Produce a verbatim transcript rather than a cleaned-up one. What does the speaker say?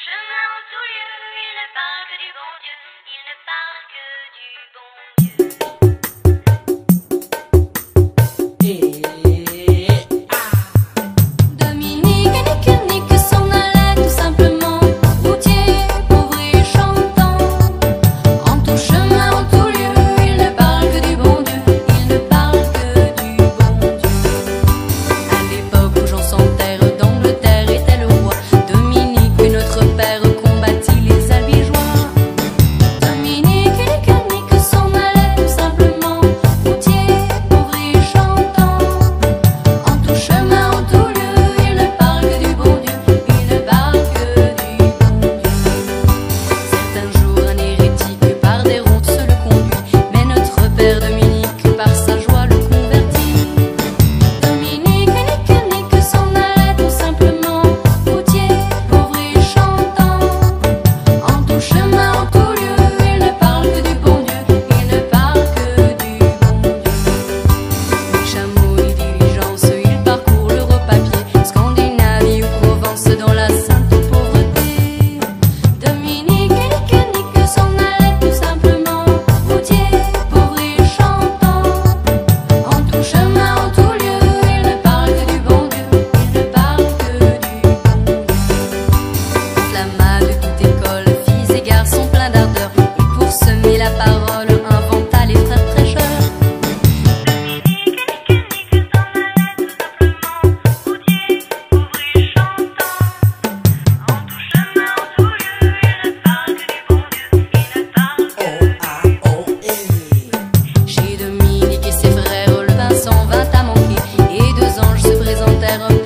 chemin en tout lieu, il ne parle que du bon Dieu, il ne parle que du bon Dieu. Et ah. Dominique nique nique s'en allait tout simplement, routier, pauvre et chantant. En tout chemin, en tout lieu, il ne parle que du bon Dieu, il ne parle que du bon Dieu. À l'époque où Jean sans terre d'Angleterre était le roi, Dominique, puis notre père, combattit les albigeois. Dominique nique nique s'en allait tout simplement, routier, pauvre et chantant. En tout chemin, en tout lieu, il ne parle que du bon Dieu, il ne parle que du bon Dieu. Certains jours, un hérétique par des routes se le conduit, mais notre père Dominique par sa joie le convertit. Dominique nique nique s'en allait tout simplement, routier, pauvre et chantant. En tout chemin, en tout lieu, il ne parle que du bon Dieu, il ne parle que du bon Dieu. Les chameaux, les diligences, ils parcourent l'Europe à pied, Scandinavie ou Provence dans la sainte pauvreté. Dominique nique nique s'en allait tout simplement, routier, pauvre et chantant. En tout chemin, en tout lieu, il ne parle que du bon Dieu, il ne parle que du bon Dieu. Flama de toute école, filles et garçons pleins d'ardeur, et pour semer la parole, inventa les frères prêcheurs. Chez Dominique et ses frères, le vin s'en vint à manquer, et deux anges se présentèrent